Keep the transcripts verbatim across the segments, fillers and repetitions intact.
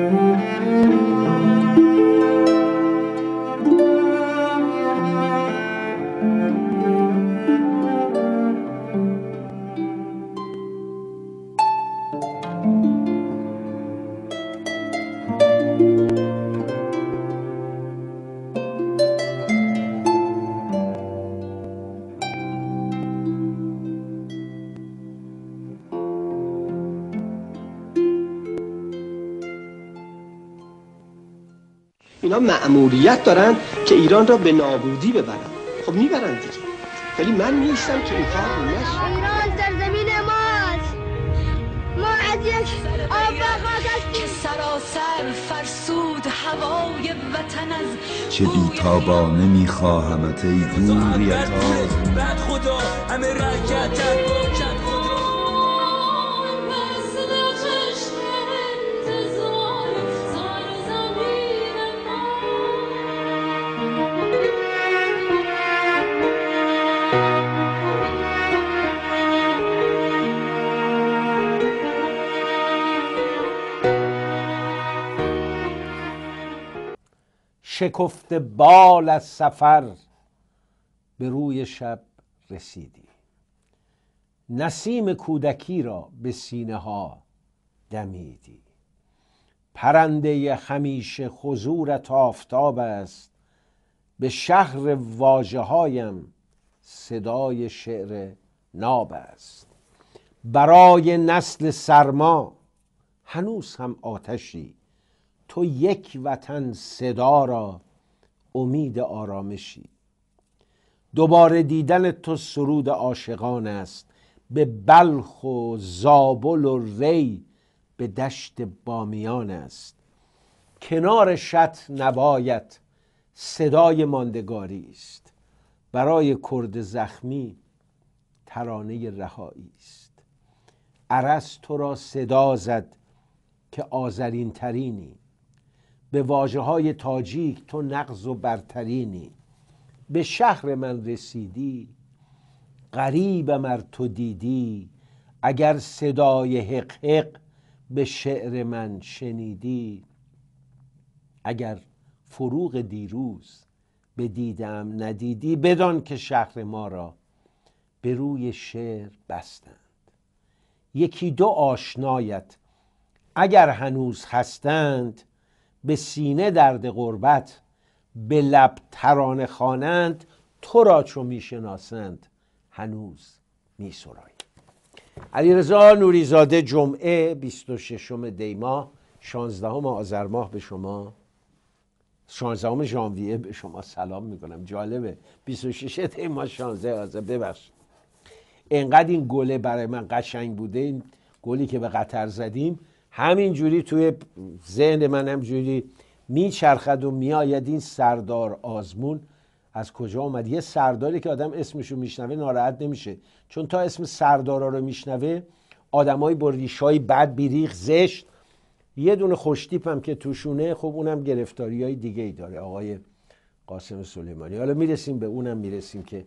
اینا مأموریت دارن که ایران را به نابودی ببرن. خب میبرن دیگه، ولی من میستم که این کار نشه. ایران سرزمین ماست، ما از یک آب و خاک هستیم که سراسر فرسود هوای وطن از چه بیتابانه میخواهمت ای گوریتاز بعد خدا همه رکتت باکت خدا شکفته بال از سفر به روی شب رسیدی، نسیم کودکی را به سینه ها دمیدی. پرنده همیشه حضورت آفتاب است، به شهر واژه هایم صدای شعر ناب است. برای نسل سرما هنوز هم آتشی، تو یک وطن صدا را امید آرامشی. دوباره دیدن تو سرود عاشقان است، به بلخ و زابل و ری به دشت بامیان است. کنار شط نوایت صدای ماندگاری است، برای کرد زخمی ترانه رهایی است. ارس تو را صدا زد که آذرین ترینی، به واژه های تاجیک تو نغز و برترینی. به شهر من رسیدی غریبم ار تو دیدی، اگر صدای حق حق به شعر من شنیدی. اگر فروغ دیروز به دیدم ندیدی، بدان که شهر ما را به روی شعر بستند. یکی دو آشنایت اگر هنوز هستند، به سینه درد غربت به لب ترانه خوانند. تو را چو میشناسند هنوز میسرایی. علیرضا نوریزاده، جمعه بیست و ششم دی ماه، شانزدهم آذر ماه به شما، شانزدهم ژانویه به شما سلام میکنم. جالبه بیست و شش دی ماه شانزده آذر. ببخشید انقدر این گله برای من قشنگ بوده، این گلی که به قطر زدیم همین جوری توی ذهن من همجوری میچرخد و میآید. این سردار آزمون از کجا اومد؟ یه سرداری که آدم اسمشو میشنوه ناراحت نمیشه، چون تا اسم سردارا رو میشنوه آدمای با ریشای بد بیریخ زشت، یه دونه خوشتیپ هم که توشونه، خب اونم گرفتاری های دیگه ای داره، آقای قاسم سلیمانی. حالا میرسیم به اونم میرسیم که،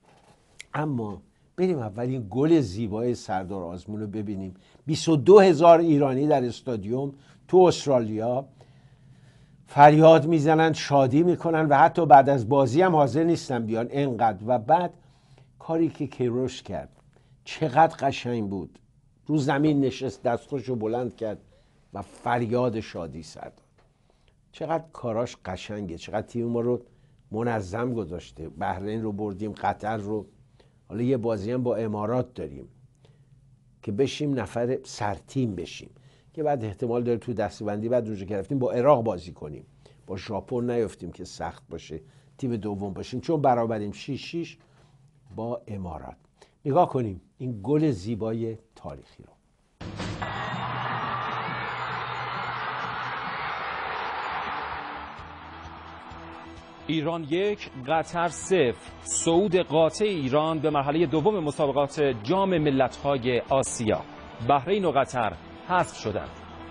اما بریم اول این گل زیبای سردار آزمون رو ببینیم. بیست و دو هزار ایرانی در استادیوم تو استرالیا فریاد میزنن، شادی میکنن و حتی بعد از بازی هم حاضر نیستن بیان، انقدر. و بعد کاری که کیروش کرد چقدر قشنگ بود، رو زمین نشست، دستخوشو بلند کرد و فریاد شادی سر داد. چقدر کاراش قشنگه، چقدر تیم ما رو منظم گذاشته. بحرین رو بردیم، قطر رو، حالا یه بازی هم با امارات داریم که بشیم نفر سرتیم بشیم، که بعد احتمال داره تو دسته‌بندی بعد روزو گرفتیم با عراق بازی کنیم، با ژاپن نیفتیم که سخت باشه تیم دوم باشیم، چون برابریم شیش شیش با امارات. نگاه کنیم این گل زیبای تاریخی رو. ایران یک قطر صفر. صعود قاطع ایران به مرحله دوم مسابقات جام ملت‌های آسیا. بحرین و قطر حذف شدند.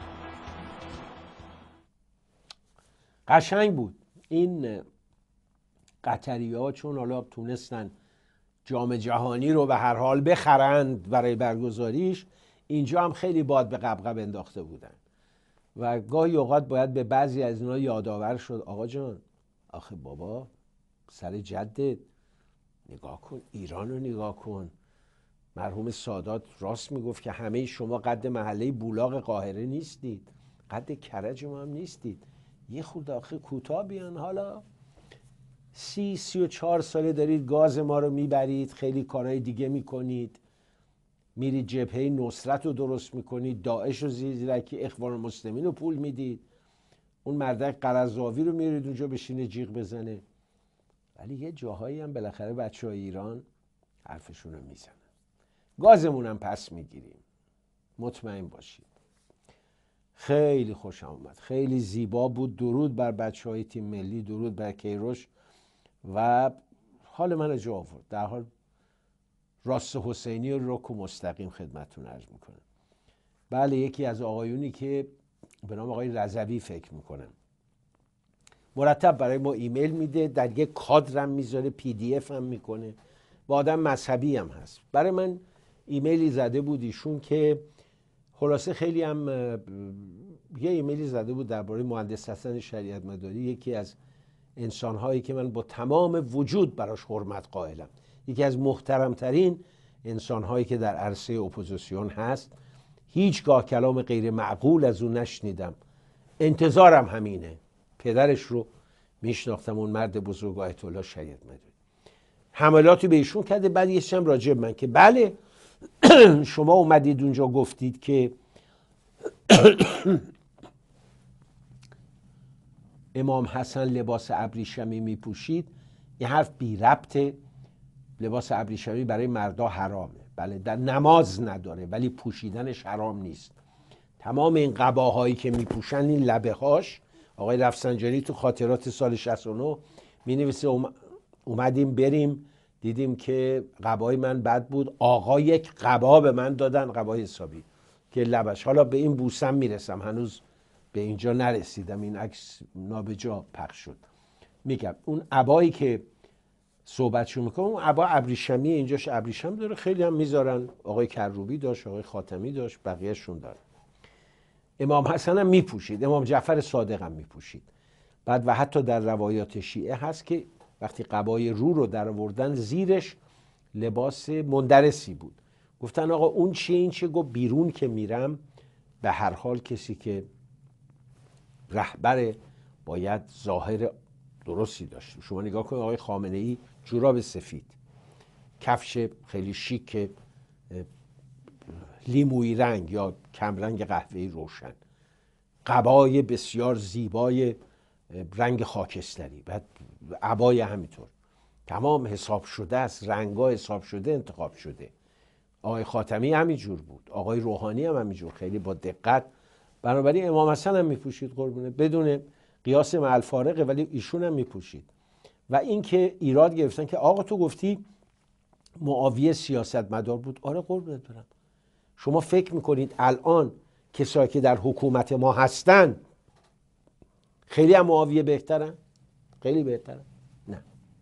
قشنگ بود این قطری‌ها، چون حالا تونستن جام جهانی رو به هر حال بخرند برای برگزاریش، اینجا هم خیلی باد به قبقب انداخته بودن و گاهی اوقات باید به بعضی از اینا یادآور شد آقا جان آخه بابا سر جدت نگاه کن، ایران رو نگاه کن. مرحوم سادات راست میگفت که همه شما قد محله بولاق قاهره نیستید، قد کرج ما هم نیستید، یه خورده آخه کوتاه بیان. حالا سی سی و چهار ساله دارید گاز ما رو میبرید، خیلی کارهای دیگه میکنید، میرید جبهه نصرت رو درست میکنید، داعش رو زیرکی اخوان المسلمین رو پول میدید، اون مردک قرضاوی رو میرید اونجا بشینه جیغ بزنه. ولی یه جاهایی هم بالاخره بچه های ایران حرفشون رو میزنن. گازمون هم پس میگیریم، مطمئن باشید. خیلی خوشم اومد، خیلی زیبا بود. درود بر بچه های تیم ملی، درود بر کیروش و حال من جا آورد. در حال راست حسینی و رک و مستقیم خدمتتون عرض میکنم. بله، یکی از آقایونی که به نام آقای رضوی فکر میکنم مرتب برای ما ایمیل میده، در یک کادرم میذاره، پی دی اف هم میکنه، با آدم مذهبی هم هست. برای من ایمیلی زده بود ایشون که خلاصه خیلی هم یه ایمیلی زده بود درباره مهندس حسن شریعت مداری، یکی از انسانهایی که من با تمام وجود براش حرمت قائلم، یکی از محترمترین انسانهایی که در عرصه اپوزیسیون هست. هیچگاه کلام غیر معقول از اون نشنیدم. انتظارم همینه. پدرش رو میشناختم، اون مرد بزرگ آیت الله شریعت مداری. حملاتی به ایشون کرده، بعد یه چم راجع به من که بله شما اومدید اونجا گفتید که امام حسن لباس ابریشمی میپوشید. این حرف بی ربطه. لباس ابریشمی برای مردا حرامه، بله، در نماز نداره ولی پوشیدنش حرام نیست. تمام این قباهایی که میپوشن، این لبه هاش، آقای رفسنجانی تو خاطرات سال شصت و نه مینویسه اومدیم بریم دیدیم که قبای من بد بود، آقا یک قبا به من دادن، قبای حسابی که لبش، حالا به این بوسم میرسم، هنوز به اینجا نرسیدم، این عکس نابجا پخش شد. میگم اون عبایی که صحبتشو میکنم، اون عبا ابریشمی، اینجاش ابریشم داره، خیلی هم میذارن، آقای کروبی داشت، آقای خاتمی داشت، بقیهشون داره. امام حسن هم میپوشید، امام جعفر صادق هم میپوشید. بعد و حتی در روایات شیعه هست که وقتی قبای رو رو در آوردن زیرش لباس مندرسی بود. گفتن آقا اون چیه این چیه؟ گفت بیرون که میرم به هر حال کسی که رهبر باید ظاهر درستی داشته. شما نگاه کنید آقای خامنه ای جوراب سفید، کفش خیلی شیک لیمویی رنگ یا کمرنگ قهوه‌ای روشن، قبای بسیار زیبای رنگ خاکستری، بعد عبای همینطور، تمام حساب شده است، رنگا حساب شده انتخاب شده. آقای خاتمی همینجور بود، آقای روحانی هم همینجور، خیلی با دقت. بنابراین امام حسن هم میپوشید قربونه، بدون قیاس مع الفارقه، ولی ایشون هم میپوشید. و این که ایراد گرفتن که آقا تو گفتی معاویه سیاستمدار بود. آره قربونت برم، شما فکر میکنید الان کسایی که در حکومت ما هستن خیلی هم معاویه بهترن؟ خیلی بهترن؟ نه.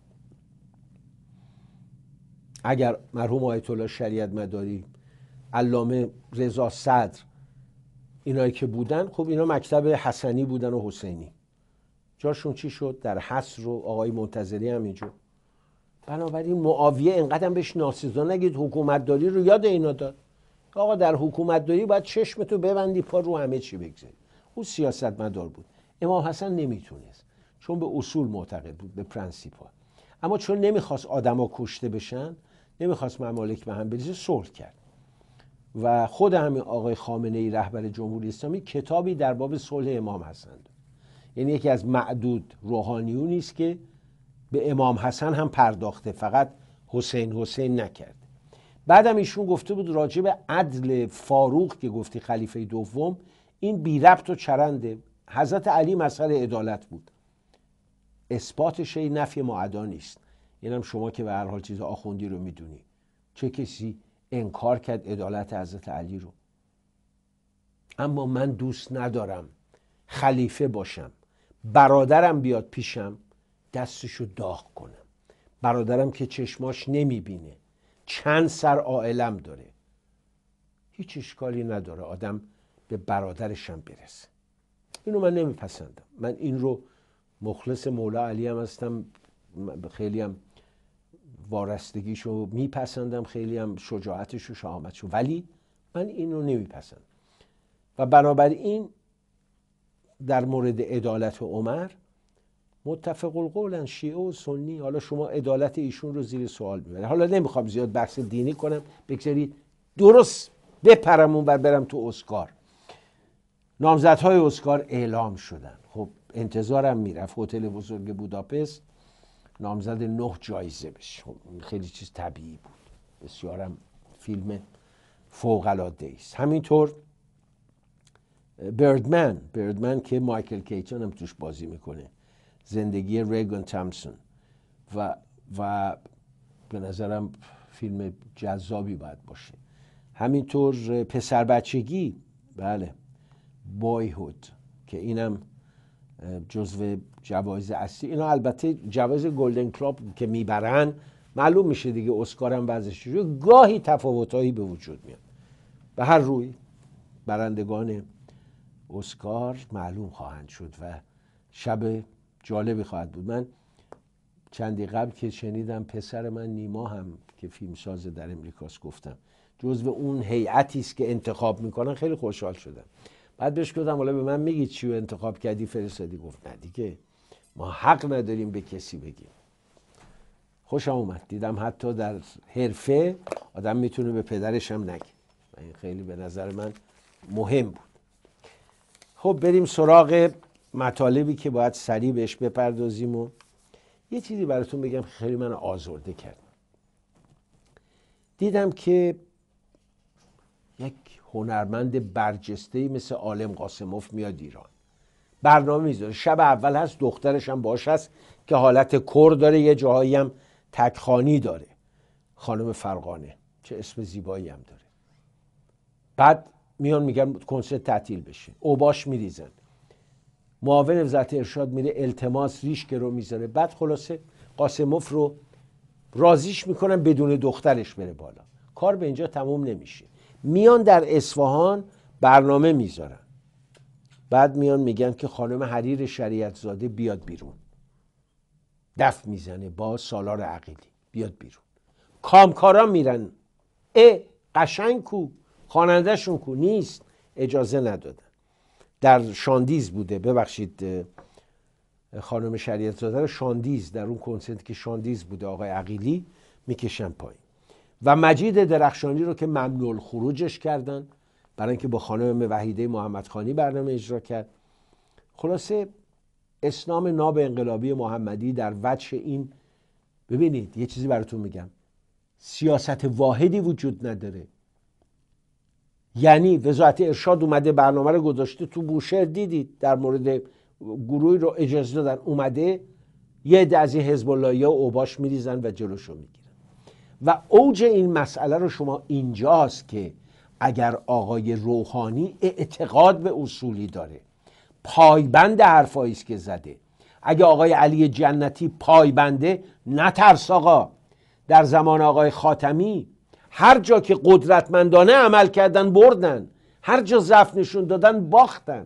اگر مرحوم آیت الله شریعت مداری، علامه رضا صدر، اینایی که بودن، خب اینا مکتب حسنی بودن و حسینی، جاشون چی شد؟ در حصر و آقای منتظری هم اینجور. بنابراین معاویه اینقدر بهش ناسزا نگید، حکومت داری رو یاد اینا داد. آقا در حکومت داری باید چشمتو ببندی، پا رو همه چی بگذاری. اون سیاستمدار بود. امام حسن نمیتونست، چون به اصول معتقد بود، به پرنسیپ‌ها. اما چون نمیخواست آدما کشته بشن، نمیخواست ممالک به هم بریزه، صلح کرد. و خود همین آقای خامنه ای رهبر جمهوری اسلامی کتابی در باب صلح امام حسن داد. یعنی یکی از معدود روحانیونی است که به امام حسن هم پرداخته، فقط حسین حسین نکرد. بعدم ایشون گفته بود راجع به عدل فاروق که گفتی خلیفه دوم، این بی ربط و چرنده. حضرت علی مظهر عدالت بود، اثباتش این نفی معدا نیست. اینم شما که به هر حال چیز آخوندی رو میدونی، چه کسی انکار کرد عدالت حضرت علی رو؟ اما من دوست ندارم خلیفه باشم، برادرم بیاد پیشم دستشو داغ کنم، برادرم که چشماش نمیبینه، چند سر عائلم داره، هیچ اشکالی نداره آدم به برادرشم برسه. اینو من نمیپسندم. من این رو مخلص مولا علی هم هستم، خیلی هم وارستگیشو میپسندم، خیلی هم شجاعتش و شهامتشو، ولی من اینو نمیپسندم. و بنابراین در مورد عدالت عمر متفق القولن شیعه و سنی. حالا شما عدالت ایشون رو زیر سوال میبرید. حالا نمیخوام زیاد بحث دینی کنم، بگذارید درست بپرم و برم تو اسکار. نامزدهای اسکار اعلام شدن. خب انتظارم میرفت هتل بزرگ بوداپست نامزد نه جایزه بشه. خب خیلی چیز طبیعی بود، بسیارم فیلم فوق العاده است. همینطور بردمن بردمن که مایکل کیتون هم توش بازی میکنه، زندگی ریگان تامسون، و و به نظرم فیلم جذابی باید باشه. همینطور پسر بچگی، بله، بایهود که اینم جزو جوایز اصلی. اینا البته جوایز گلدن کلاب که میبرن معلوم میشه دیگه، اسکار هم وضعش گاهی تفاوتایی به وجود میاد. به هر روی برندگان اسکار معلوم خواهند شد و شب جالبی خواهد بود. من چندی قبل که شنیدم پسر من نیما هم که فیلمساز در امریکاست، گفتم جزو اون هیئتی است که انتخاب میکنن، خیلی خوشحال شدم. بعد بهش گفتم حالا به من میگید چی رو انتخاب کردی فرستادی؟ گفت نه دیگه ما حق نداریم به کسی بگیم. خوشم اومد، دیدم حتی در حرفه آدم میتونه به پدرش هم نگه. این خیلی به نظر من مهم بود. خب بریم سراغ مطالبی که باید سریع بهش بپردازیم. و یه چیزی براتون بگم خیلی من آزرده کرد. دیدم که یک هنرمند برجسته‌ای مثل عالم قاسموف میاد ایران، برنامه میذاره. شب اول هست، دخترش هم باش هست که حالت کور داره، یه جاهایی هم تکخانی داره، خانم فرقانه، چه اسم زیبایی هم داره. بعد میان میگن کنسرت تعطیل بشه، اوباش میریزن، معاون وزارت ارشاد میره التماس ریشک رو میذاره. بعد خلاصه قاسموف رو راضیش میکنن بدون دخترش بره بالا. کار به اینجا تموم نمیشه. میان در اصفهان برنامه میذارن، بعد میان میگن که خانم حریر شریعت زاده بیاد بیرون، دف میزنه با سالار عقیلی بیاد بیرون. کامکارا میرن، اه قشنگ کو، خواننده‌شون کو، نیست، اجازه ندادن. در شاندیز بوده، ببخشید خانم شریعت زاده رو شاندیز، در اون کنسرت که شاندیز بوده آقای عقیلی میکشن پایین. و مجید درخشانی رو که ممنوع الخروجش کردن برای اینکه با خانم وحیده محمدخانی برنامه اجرا کرد. خلاصه اسلام ناب انقلابی محمدی در وجه این، ببینید یه چیزی براتون میگم، سیاست واحدی وجود نداره. یعنی وزارت ارشاد اومده برنامه رو گذاشته تو بوشهر، دیدید در مورد گروهی رو اجازه دادن، اومده یه عده از این حزب اللهی‌ها و اوباش میریزن و جلوشو میگیرن. و اوج این مسئله رو شما اینجاست که اگر آقای روحانی اعتقاد به اصولی داره، پایبند حرفایی است که زده، اگه آقای علی جنتی پایبنده، نترس آقا. در زمان آقای خاتمی هر جا که قدرتمندانه عمل کردن بردن، هر جا ضعف نشون دادن باختن.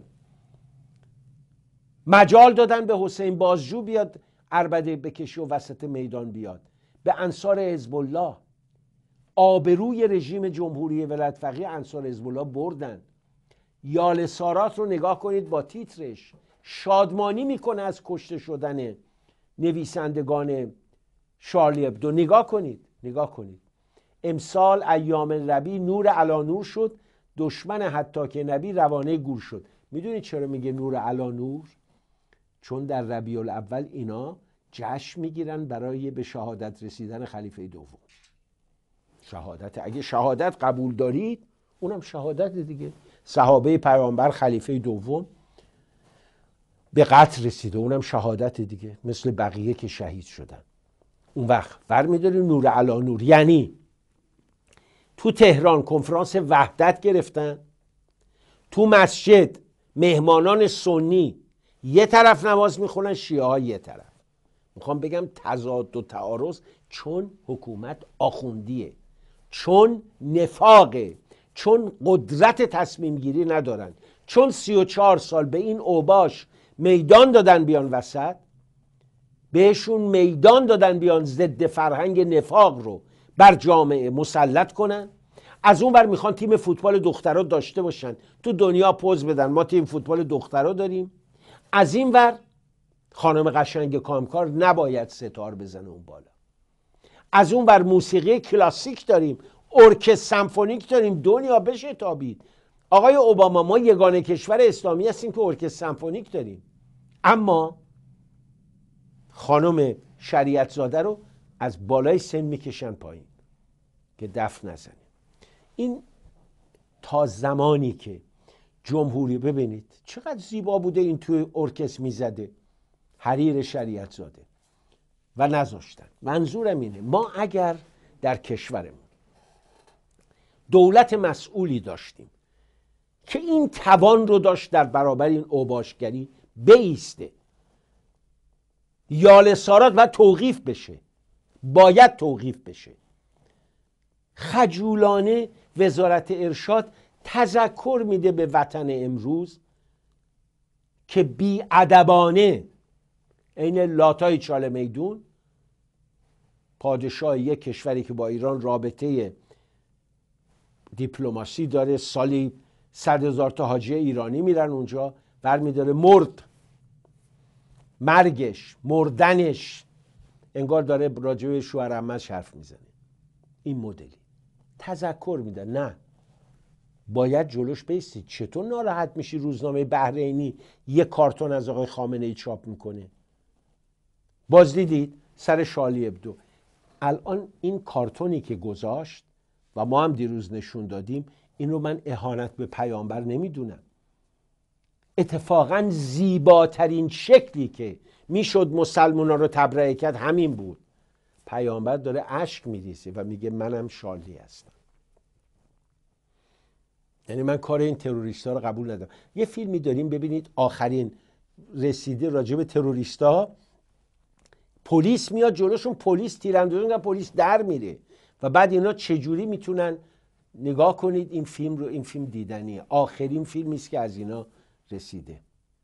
مجال دادن به حسین بازجو بیاد عربده بکشه و وسط میدان بیاد، به انصار حزب الله. آبروی رژیم جمهوری ولایت فقیه انصار حزب الله بردن. یال سارات رو نگاه کنید با تیترش، شادمانی میکنه از کشته شدن نویسندگان شارلی ابدو. نگاه کنید، نگاه کنید. امسال ایام ربیع نور علی نور شد، دشمن حتی که نبی روانه گور شد. میدونید چرا میگه نور علی نور؟ چون در ربیع الاول اینا جشن میگیرن برای به شهادت رسیدن خلیفه دوم. شهادت، اگه شهادت قبول دارید اونم شهادت دیگه. صحابه پیامبر خلیفه دوم به قتل رسیده، اونم شهادت دیگه، مثل بقیه که شهید شدن. اون وقت برمی‌داری نور علی نور. یعنی تو تهران کنفرانس وحدت گرفتن، تو مسجد مهمانان سنی یه طرف نماز میخونن، شیعه ها یه طرف. میخوام بگم تضاد و تعارض، چون حکومت آخوندیه، چون نفاقه، چون قدرت تصمیم گیری ندارن، چون سی و چهار سال به این اوباش میدان دادن بیان وسط، بهشون میدان دادن بیان ضد فرهنگ نفاق رو بر جامعه مسلط کنن. از اون ور میخوان تیم فوتبال دخترها داشته باشن، تو دنیا پوز بدن ما تیم فوتبال دخترها داریم. از این ور خانم قشنگ کامکار نباید ستار بزنه اون بالا. از اون ور موسیقی کلاسیک داریم، ارکستر سمفونیک داریم، دنیا بشه تابید. آقای اوباما ما یگانه کشور اسلامی هستیم که ارکستر سمفونیک داریم، اما خانم شریعت زاده رو از بالای سن میکشن پایین که دف نزنه. این تا زمانی که جمهوری، ببینید چقدر زیبا بوده این توی ارکستر میزده حریر شریعت زاده و نذاشتن. منظورم اینه ما اگر در کشورمون دولت مسئولی داشتیم که این توان رو داشت در برابر این اوباشگری بایسته، یال سارات و توقیف بشه، باید توقیف بشه. خجولانه وزارت ارشاد تذکر میده به وطن امروز که بی ادبانه عین لاتای چاله میدون پادشاه یک کشوری که با ایران رابطه دیپلماسی داره، سالی صد هزار تا حاجی ایرانی میرن اونجا، برمیداره مرد، مرگش، مردنش، انگار داره راجع به شوهر عمه‌اش حرف میزنه. این مدلی تذکر میده. نه، باید جلوش بیستید. چطور ناراحت میشی روزنامه بحرینی یک کارتون از آقای خامنه ای چاپ میکنه؟ باز دیدید سر شالی ابدو. الان این کارتونی که گذاشت و ما هم دیروز نشون دادیم، این رو من اهانت به پیامبر نمیدونم. اتفاقا زیباترین شکلی که میشد مسلمونا رو تبرئه کرد همین بود. پیامبر داره اشک میریزه و میگه منم شالی هستم. یعنی من کار این تروریستا رو قبول ندارم. یه فیلمی داریم ببینید، آخرین رسیده راجع به تروریستا، پلیس میاد جلوشون، پلیس تیراندازی میکنه، پلیس در میره و بعد اینا چجوری میتونن نگاه کنید این فیلم رو. این فیلم دیدنیه، آخرین فیلمی است که از اینا رسیده.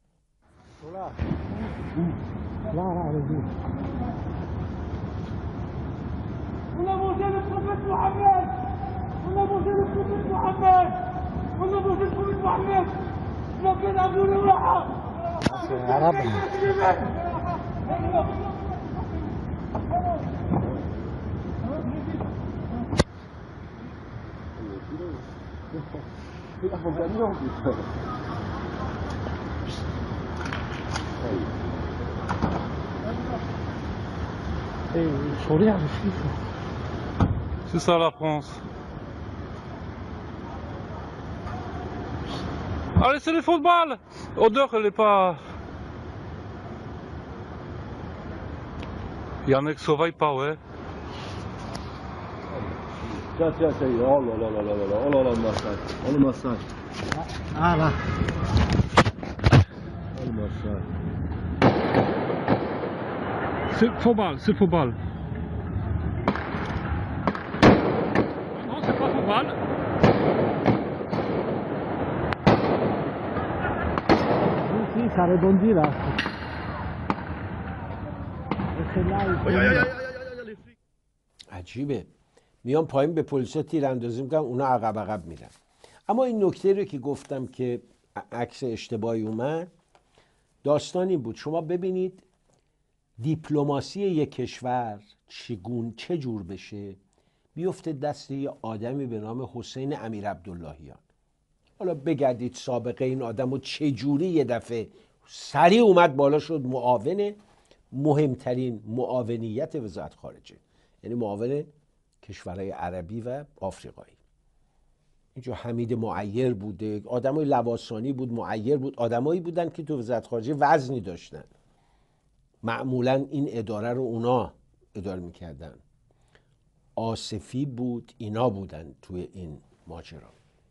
C'est ça la France. Allez, c'est le football. Odeur, elle est pas. Janek, schowaj pałę. Tiens, tiens, tiens, oh là là là là là là, oh là là, le massacre, oh le massacre. Ah là. Oh le massacre. C'est football, c'est football. Non, c'est pas football. Sì, sì, ça rebondit là. عجیبه، میان پایین به پلیسا تیراندازی میکنن، اونا عقب عقب میرن. اما این نکته رو که گفتم که عکس اشتباهی اومد، داستانی بود. شما ببینید دیپلماسی یک کشور چگون چه جور بشه، بیفته دست یه آدمی به نام حسین امیرعبداللهیان. حالا بگردید سابقه این آدم رو چه جوری یه دفعه سریع اومد بالا شد معاون مهمترین معاونیت وزارت خارجه، یعنی معاون کشورهای عربی و آفریقایی. اینجا حمید معیر بوده، آدمای لواسانی بود، معیر بود، آدمایی بودن که تو وزارت خارجه وزنی داشتن. معمولا این اداره رو اونا اداره میکردن. آصفی بود، اینا بودن توی این ماجرا.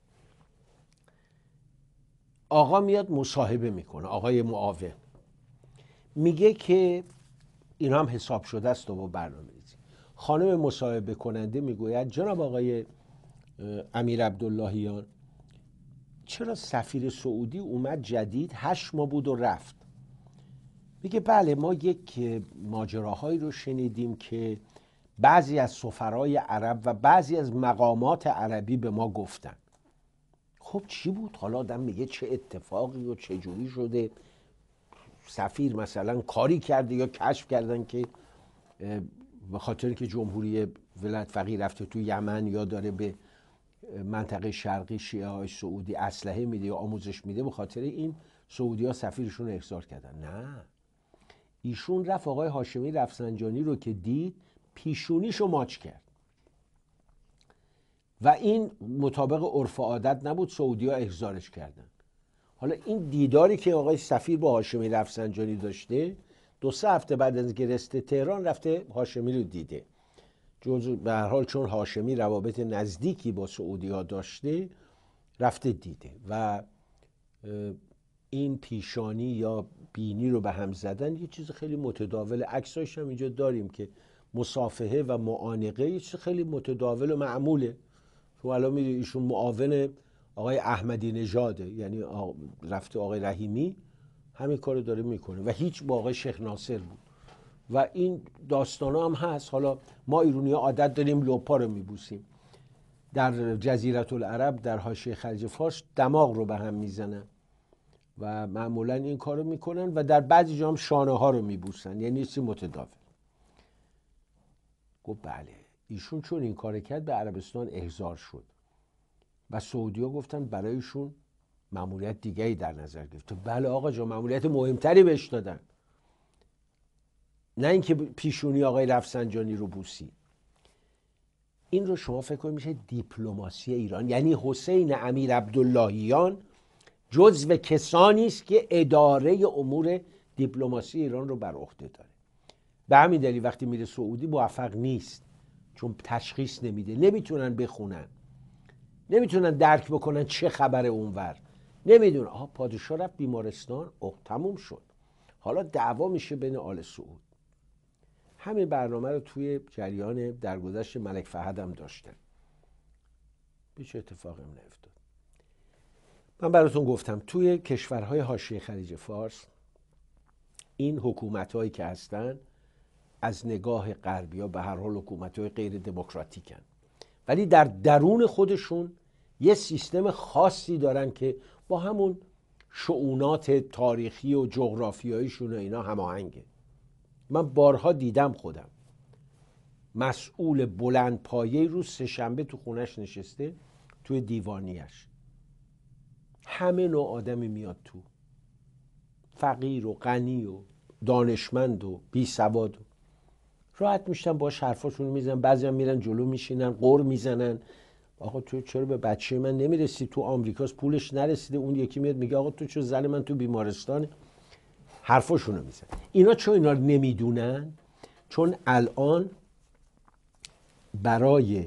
آقا میاد مصاحبه میکنه، آقای معاون میگه که اینا هم حساب شده است و برنامه ریزی. خانم مصاحبه کننده میگوید جناب آقای امیرعبداللهیان، چرا سفیر سعودی اومد جدید هشت ماه بود و رفت؟ میگه بله ما یک ماجراهایی رو شنیدیم که بعضی از سفرای عرب و بعضی از مقامات عربی به ما گفتن. خب چی بود؟ حالا آدم میگه چه اتفاقی و چه جوری شده، سفیر مثلا کاری کرده یا کشف کردن که به خاطر که جمهوری ولایت فقیه رفته تو یمن یا داره به منطقه شرقی شیعه های سعودی اسلحه میده یا آموزش میده، به خاطر این سعودی ها سفیرشون رو احضار کردن. نه، ایشون رفت آقای هاشمی رفسنجانی رو که دید پیشونیشو ماچ کرد و این مطابق عرف و عادت نبود، سعودی ها احضارش کردن. حالا این دیداری که آقای سفیر با هاشمی رفسنجانی داشته، دو سه هفته بعد از اینکه رسیده تهران رفته هاشمی رو دیده. جزو به هر حال چون هاشمی روابط نزدیکی با سعودی ها داشته رفته دیده و این پیشانی یا بینی رو به هم زدن یه چیز خیلی متداول. عکساش هم اینجا داریم که مصافحه و معانقه یه چیز خیلی متداول و معموله. تو الان میدونی ایشون معاون آقای احمدی نژاده، یعنی رفته آقای رحیمی همین کارو داره میکنه و هیچ با آقای شیخ ناصر بود و این داستانا هم هست. حالا ما ایرونی‌ها عادت داریم لپا رو میبوسیم، در جزیره العرب در حاشیه خلیج فارس دماغ رو به هم میزنن و معمولا این کارو میکنن و در بعضی جا هم شانه ها رو میبوسن، یعنی چیزی متداول. گفت بله ایشون چون این کار کرد به عربستان احضار شد و سعودی ها گفتن برایشون مأموریت دیگه‌ای در نظر گرفته. بله آقا جان، مأموریت مهمتری بهش دادن، نه اینکه پیشونی آقای رفسنجانی رو بوسی. این رو شما فکر کنید میشه دیپلماسی ایران. یعنی حسین امیر عبداللهیان جزو کسانی است که اداره امور دیپلماسی ایران رو بر عهده داره. به همین دلیل وقتی میره سعودی موفق نیست، چون تشخیص نمیده، نمیتونن بخونن، نمیتونن درک بکنن چه خبر اونور، نمیدونن. آها پادشاه رفت بیمارستان، اوه تموم شد، حالا دعوا میشه بین آل سعود. همین برنامه رو توی جریان درگذشت ملک فهد هم داشتن، هیچ اتفاقی هم نیفتاد. من براتون گفتم توی کشورهای حاشیه خلیج فارس این حکومت‌هایی که هستن از نگاه غربی‌ها به هر حال حکومت‌های غیر دموکراتیکن، ولی در درون خودشون یه سیستم خاصی دارن که با همون شؤونات تاریخی و جغرافیاییشون و اینا هماهنگه. من بارها دیدم خودم مسئول بلند پایه رو سه شنبه تو خونش نشسته توی دیوانیش، همه نوع آدمی میاد تو، فقیر و غنی و دانشمند و بی سواد، راحت میشتن باش حرفاشون میزنن. بعضی هم میرن جلو میشینن قر میزنن، آقا تو چرا به بچه من نمیرسی؟ تو آمریکاست پولش نرسیده. اون یکی میاد میگه آقا تو چرا زن من تو بیمارستانه؟ حرفاشونو میزنن. اینا چون اینا رو نمیدونن، چون الان برای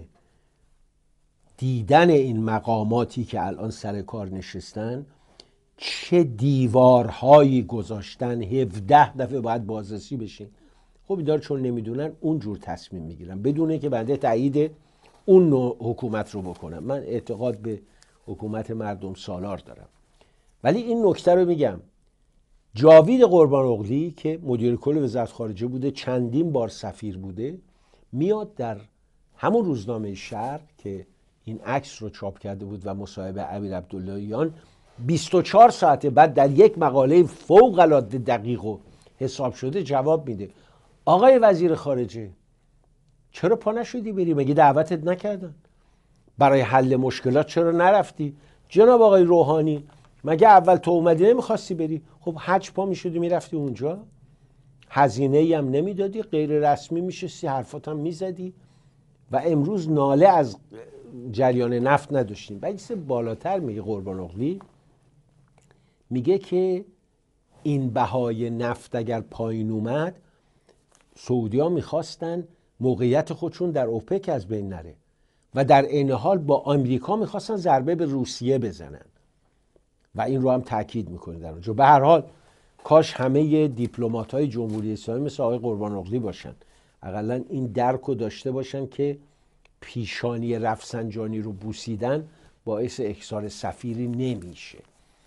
دیدن این مقاماتی که الان سر کار نشستن چه دیوارهایی گذاشتن، هفده دفعه باید بازرسی بشین. خب اینا چون نمیدونن اونجور تصمیم میگیرن بدونه که بنده تایید اون نوع حکومت رو بکنم. من اعتقاد به حکومت مردم سالار دارم، ولی این نکته رو میگم. جاوید قربان اغلی که مدیر کل وزارت خارجه بوده، چندین بار سفیر بوده، میاد در همون روزنامه شرق که این عکس رو چاپ کرده بود و مصاحبه امیر عبداللهیان، بیست و چهار ساعت بعد در یک مقاله فوق العاده دقیق و حساب شده جواب میده. آقای وزیر خارجه چرا پا نشدی بری؟ مگه دعوتت نکردن؟ برای حل مشکلات چرا نرفتی؟ جناب آقای روحانی مگه اول تو اومدی نمیخواستی بری؟ خب حج پا میشدی میرفتی اونجا، هزینه ای هم نمیدادی، غیر رسمی میشستی حرفات هم میزدی و امروز ناله از جریان نفت نداشتیم. بعد چیز بالاتر میگه قربان اغلی، میگه که این بهای نفت اگر پایین اومد، سعودی ها میخواستن موقعیت خودشون در اوپک از بین نره و در عین حال با آمریکا میخواستن ضربه به روسیه بزنن و این رو هم تاکید میکنه در اونجا. به هر حال کاش همه دیپلمات های جمهوری اسلامی مثل آقای قربان اغلی باشن، اقلا این درک رو داشته باشن که پیشانی رفسنجانی رو بوسیدن باعث احضار سفیری نمیشه.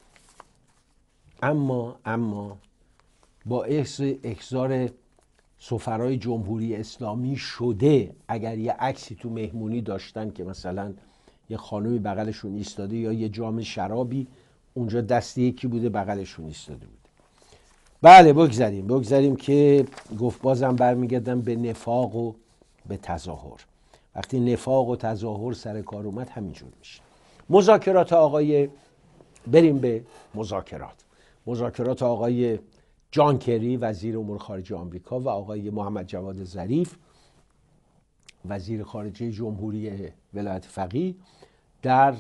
اما اما باعث احضار سفرای جمهوری اسلامی شده اگر یه عکسی تو مهمونی داشتن که مثلا یه خانومی بغلشون ایستاده یا یه جام شرابی اونجا دست یکی بوده بغلشون ایستاده بوده. بله بگذاریم بگذاریم که گفت بازم برمیگردم به نفاق و به تظاهر. وقتی نفاق و تظاهر سر کار اومد همینجور میشه. مذاکرات آقای بریم به مذاکرات مذاکرات آقای جان کری وزیر امور خارجه آمریکا و آقای محمد جواد ظریف وزیر خارجه جمهوری ولایت فقیه در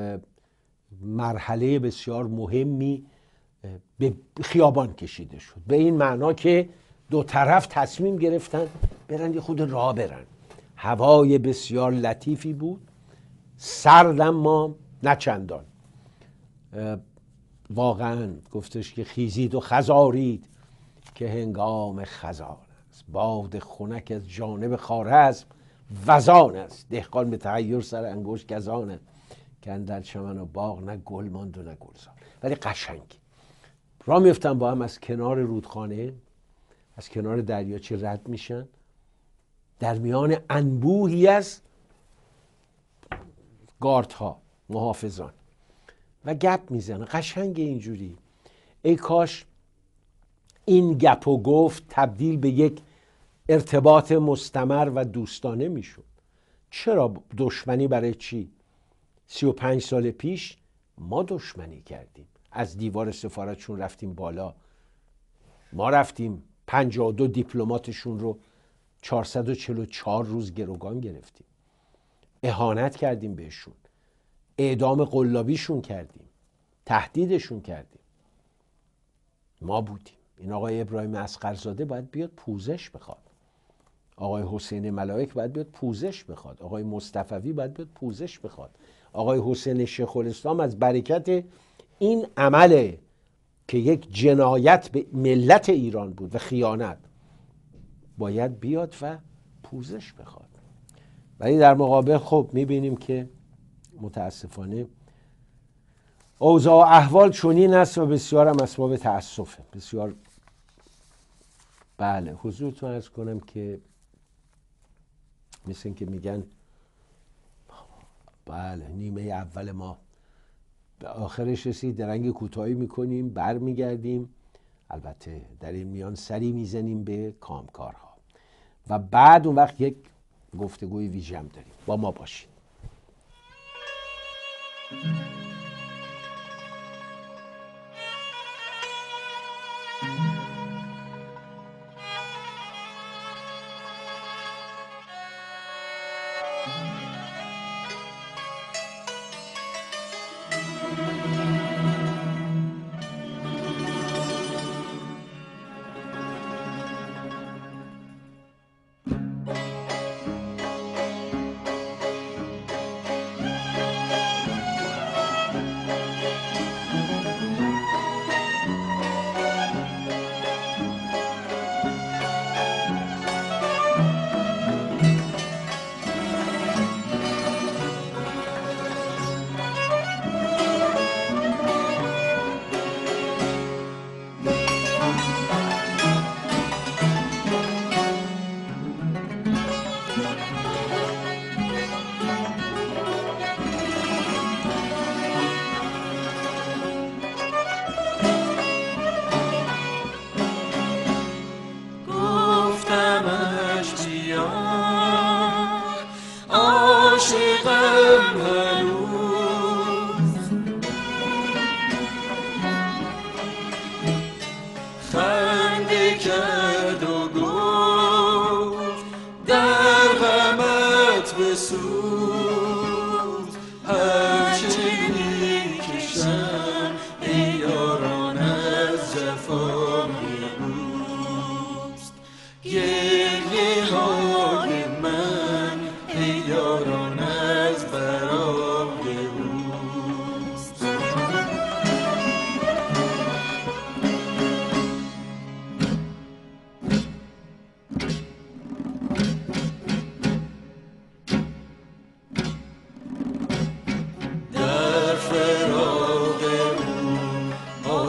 مرحله بسیار مهمی به خیابان کشیده شد، به این معنا که دو طرف تصمیم گرفتن برن یه خود راه برن. هوای بسیار لطیفی بود، سرد اما نه چندان. واقعا گفتش که خیزید و خزارید که هنگام خزان است، باد خنک از جانب خوارزم وزان است، دهقان به تحیر سر انگشت گزان است، که اندر چمن و باغ نه گل ماند و نه گلزار. ولی قشنگ راه میفتن با هم، از کنار رودخانه از کنار دریاچه رد میشن، در میان انبوهی از گاردها محافظان و گپ میزنه. قشنگ اینجوری. ای کاش این گپ و گفت تبدیل به یک ارتباط مستمر و دوستانه میشد. چرا دشمنی؟ برای چی؟ سی و پنج سال پیش ما دشمنی کردیم، از دیوار سفارتشون رفتیم بالا، ما رفتیم پنجاه و دو دیپلماتشون رو چهارصد و چهل و چهار روز گروگان گرفتیم، اهانت کردیم بهشون، اعدام قلابیشون کردیم، تهدیدشون کردیم. ما بودیم. این آقای ابراهیم اصغرزاده باید بیاد پوزش بخواد، آقای حسین ملائک باید بیاد پوزش بخواد، آقای مصطفوی باید بیاد پوزش بخواد، آقای حسین شیخ الاسلام از برکت این عمله که یک جنایت به ملت ایران بود و خیانت باید بیاد و پوزش بخواد. ولی در مقابل خب میبینیم که متاسفانه اوضاع و احوال چنین است و بسیار هم اسباب تأسفه. بسیار بله حضورتون عرض کنم که مثل این که میگن بله نیمه اول ما به آخرش رسید، درنگ کوتاهی میکنیم بر میگردیم، البته در این میان سری میزنیم به کامکارها و بعد اون وقت یک گفتگوی ویژه هم داریم. با ما باشید.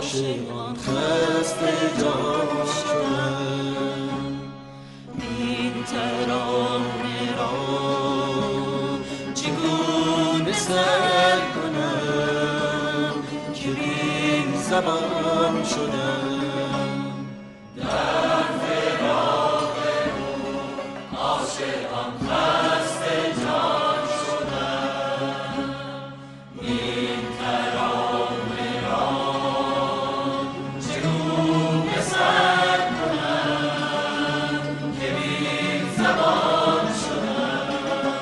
عاشقان خسته جان شدن. این ترانه را چگونه سر کنم که بی زبان شدم. در فراق او عاشقان خسته جان شدن. این ترانه را چگونه سر کنم که بی زبان شدم.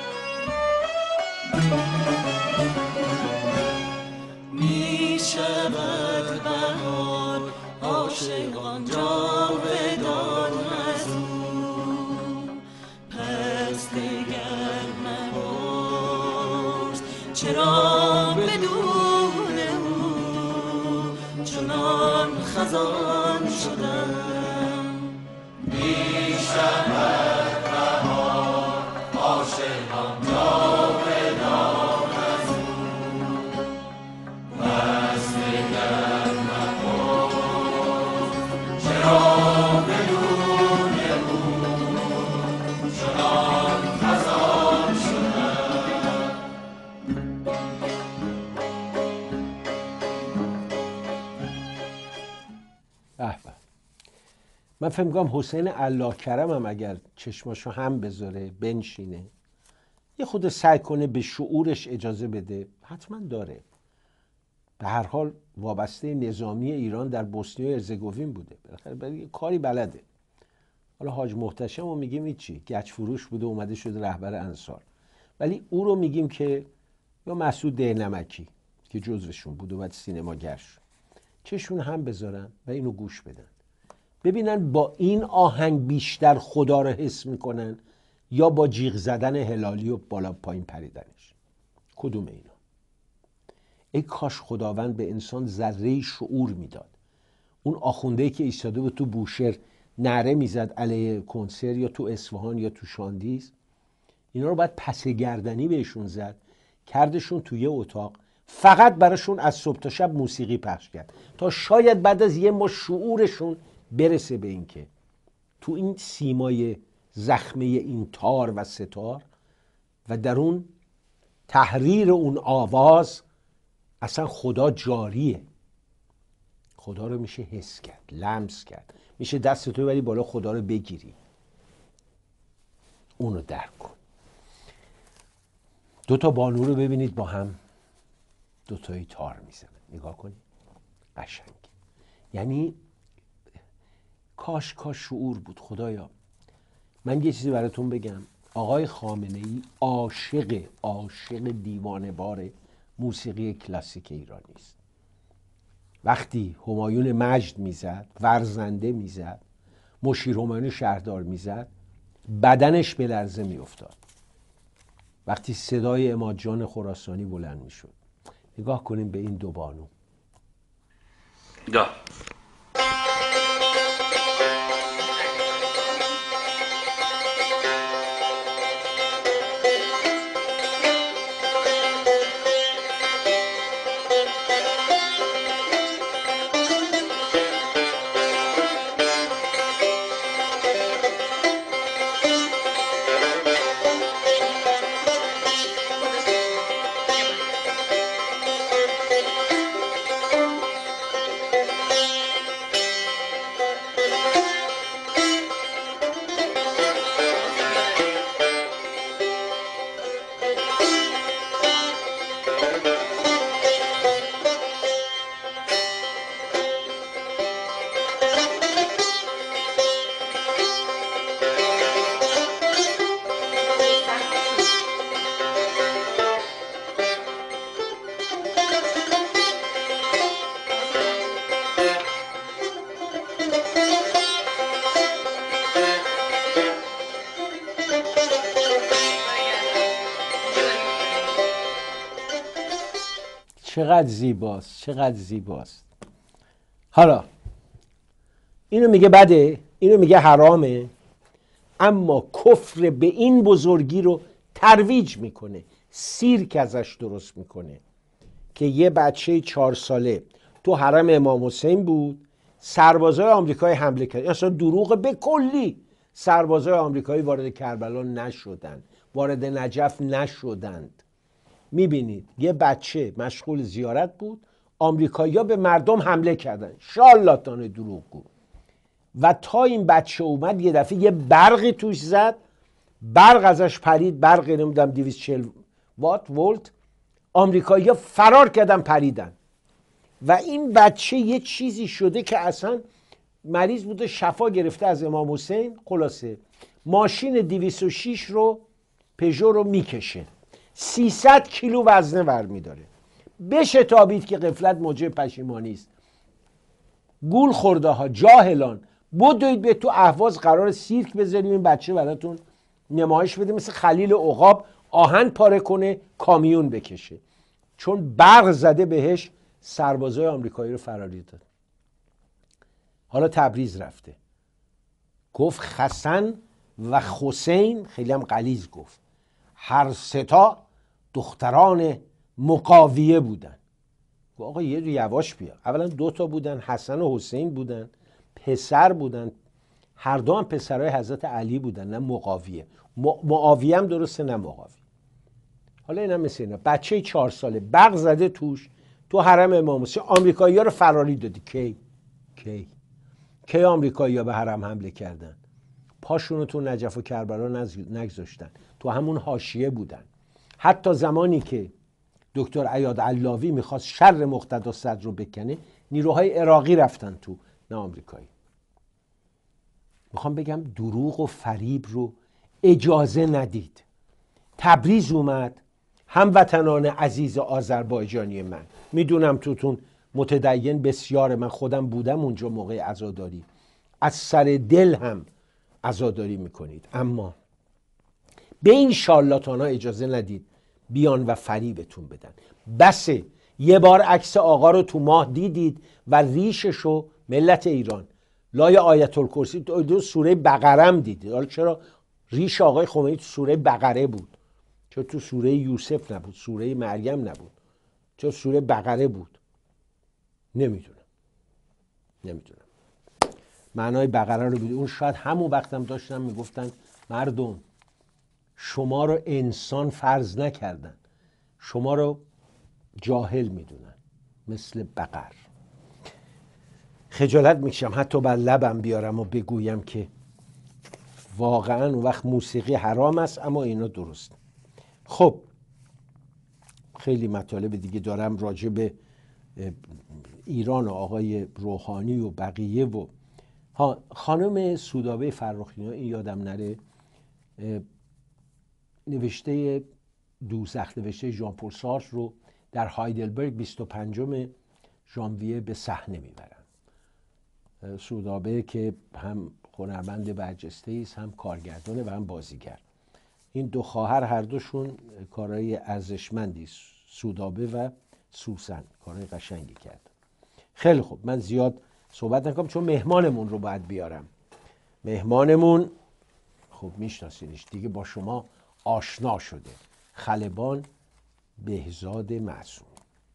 می شود بهار عاشقان جاودان از او، پس دگر مباز چرا بدون او چنان خزان شدم. می شود بهار عاشقان جاودان از او، پس دگر مباز چرا بدون او چنان خزان شدم. به به. من فکر می‌کنم حسین الله کرم هم اگر چشماشو هم بذاره بنشینه یه خود سعی کنه به شعورش اجازه بده، حتما داره. به هر حال وابسته نظامی ایران در بوسنی و هرزگوین بوده، بالاخره برای کاری بلده. حالا حاج محتشم رو میگیم هیچی، گچ فروش بوده اومده شده رهبر انصار، ولی او رو میگیم که یا مسعود دهنمکی که جزوشون بود و بعد سینماگر شد. چشون هم بذارن و اینو گوش بدن، ببینن با این آهنگ بیشتر خدا رو حس میکنن یا با جیغ زدن هلالی و بالا پایین پریدنش. کدوم اینا؟ ای کاش خداوند به انسان ذره شعور میداد. اون آخونده که ایستاده بود تو بوشهر نعره میزد علیه کنسر یا تو اصفهان یا تو شاندیز، اینا رو باید پس گردنی بهشون زد، کردشون توی اتاق فقط براشون از صبح تا شب موسیقی پخش کرد تا شاید بعد از یه ما شعورشون برسه به این که تو این سیمای زخمه این تار و ستار و در اون تحریر اون آواز اصلا خدا جاریه. خدا رو میشه حس کرد، لمس کرد، میشه دست تو بری بالا خدا رو بگیری، اونو درک کن. دو تا بانو رو ببینید با هم دو تایی تار میزنن، نگاه کنید، قشنگ. یعنی کاش کاش شعور بود. خدایا من یه چیزی براتون بگم، آقای خامنه ای عاشق عاشق دیوانه بار موسیقی کلاسیک ایرانی است. وقتی همایون مجد میزد، ورزنده میزد، مشیر همایون شهردار میزد، بدنش به لرزه میافتاد. وقتی صدای عماد جان خراسانی بلند میشد، نگاه کنیم به این دو بانو. دا چقدر زیباست، چقدر زیباست. حالا اینو میگه بده، اینو میگه حرامه، اما کفر به این بزرگی رو ترویج میکنه، سیرک ازش درست میکنه که یه بچه چهار ساله تو حرم امام حسین بود، سربازای آمریکایی حمله کرد. اصلا دروغ به کلی. سربازای آمریکایی وارد کربلا نشدند، وارد نجف نشدند. میبینید یه بچه مشغول زیارت بود، آمریکایی‌ها به مردم حمله کردن. شالاتان دروغگو. و تا این بچه اومد یه دفعه یه برقی توش زد، برق ازش پرید، برق نمیدونم دویست و چهل وات ولت، آمریکایی‌ها فرار کردن پریدن. و این بچه یه چیزی شده که اصلا مریض بوده، شفا گرفته از امام حسین. خلاصه ماشین دویست و شش رو پژو رو میکشه، سیصد کیلو وزنه ور داره. بشتابید که غفلت موجب پشیمانی است. گول خورده ها، جاهلان، بدوید به تو اهواز قرار سیرک بذاریم این بچه براتون نمایش بده، مثل خلیل عقاب آهن پاره کنه کامیون بکشه. چون برق زده بهش، سربازای آمریکایی رو فراری داد. حالا تبریز رفته، گفت حسن و حسین، خیلی هم غلیظ گفت، هر ستا دختران مقاویه بودن. آقا یه رو یواش بیا. اولا دو تا بودن، حسن و حسین بودن، پسر بودن، هر دو هم پسرای حضرت علی بودن، نه مقاویه. معاویه هم درسته، نه مقاویه. حالا اینم مثل اینا، بچه چهار ساله برق زده توش، تو حرم امام حسین. آمریکایی‌ها رو فراری دادی. کی کی کی آمریکایی‌ها به حرم حمله کردن؟ پاشونو تو نجف و کربلا نگذاشتن، تو همون حاشیه بودن. حتی زمانی که دکتر عیاد علاوی میخواست شر مقتدا صدر رو بکنه، نیروهای عراقی رفتن تو، نه آمریکایی. میخوام بگم دروغ و فریب رو اجازه ندید. تبریز اومد، هموطنان عزیز آذربایجانی من، میدونم توتون متدین بسیار، من خودم بودم اونجا موقع عزاداری، از سر دل هم عزاداری میکنید، اما به این شارلاتان ها اجازه ندید بیان و فریبتون بدن. بسه یه بار عکس آقا رو تو ماه دیدید و ریششو، ملت ایران، لای آیت الکرسی دو سوره بقره هم دیدید. حالا چرا ریش آقای خمینی تو سوره بقره بود؟ چرا تو سوره یوسف نبود؟ سوره مریم نبود؟ چرا سوره بقره بود؟ نمیدونم نمیدونم معنای بقره رو بدید. اون شاید همون وقتم داشتن میگفتن مردم شما رو انسان فرض نکردن، شما رو جاهل میدونن، مثل بقر. خجالت میکشم حتی بر لبم بیارم و بگویم که واقعا اون وقت موسیقی حرام است، اما اینا درست. خب خیلی مطالب دیگه دارم راجع به ایران و آقای روحانی و بقیه. و ها خانم سودابه فرخی، این یادم نره، نوشته دوزخ، نوشته ژان پل سارتر رو در هایدلبرگ بیست و پنجم ژانویه به صحنه میبرن. سودابه که هم هنرمند برجسته است، هم کارگردانه و هم بازیگر. این دو خواهر هر دوشون کارهای ارزشمندی، سودابه و سوسن، کارهای قشنگی کردن. خیلی خوب، من زیاد صحبت نکنم چون مهمانمون رو باید بیارم. مهمانمون خب میشناسینش دیگه، با شما آشنا شده، خلبان بهزاد معصومی.